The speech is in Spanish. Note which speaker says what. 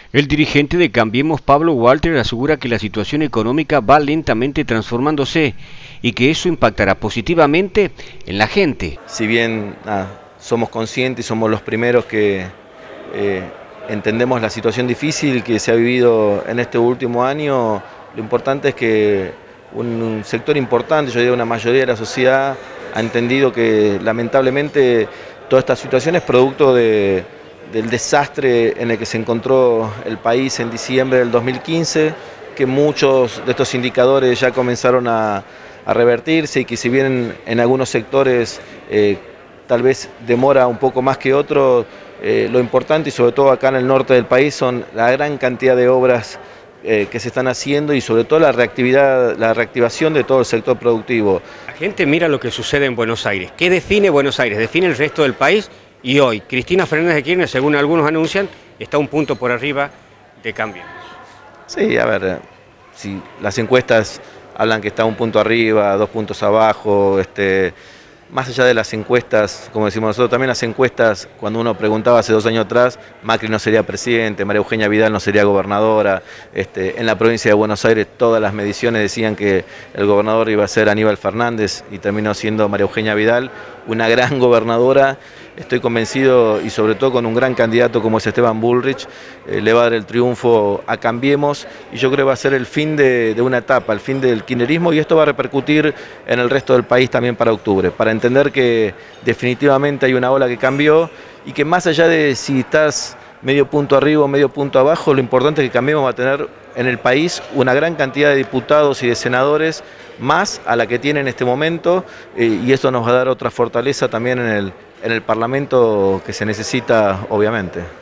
Speaker 1: El dirigente de Cambiemos, Pablo Walter, asegura que la situación económica va lentamente transformándose y que eso impactará positivamente en la gente.
Speaker 2: Si bien somos conscientes y somos los primeros que entendemos la situación difícil que se ha vivido en este último año, lo importante es que un sector importante, yo diría una mayoría de la sociedad, ha entendido que lamentablemente toda esta situación es producto del desastre en el que se encontró el país en diciembre del 2015, que muchos de estos indicadores ya comenzaron a revertirse y que si bien en algunos sectores tal vez demora un poco más que otros, lo importante y sobre todo acá en el norte del país son la gran cantidad de obras que se están haciendo y sobre todo la reactivación de todo el sector productivo.
Speaker 1: La gente mira lo que sucede en Buenos Aires. ¿Qué define Buenos Aires? Define el resto del país y hoy Cristina Fernández de Kirchner, según algunos anuncian, está un punto por arriba de Cambiemos.
Speaker 2: Sí, a ver, si las encuestas hablan que está un punto arriba, 2 puntos abajo, más allá de las encuestas, como decimos nosotros, también las encuestas, cuando uno preguntaba hace 2 años atrás, Macri no sería presidente, María Eugenia Vidal no sería gobernadora, en la provincia de Buenos Aires todas las mediciones decían que el gobernador iba a ser Aníbal Fernández y terminó siendo María Eugenia Vidal, una gran gobernadora. Estoy convencido y sobre todo con un gran candidato como es Esteban Bullrich, le va a dar el triunfo a Cambiemos y yo creo que va a ser el fin de una etapa, el fin del kirchnerismo y esto va a repercutir en el resto del país también para octubre, para entender que definitivamente hay una ola que cambió y que más allá de si estás medio punto arriba o medio punto abajo, lo importante es que Cambiemos va a tener en el país una gran cantidad de diputados y de senadores más a la que tiene en este momento y esto nos va a dar otra fortaleza también en el Parlamento que se necesita, obviamente.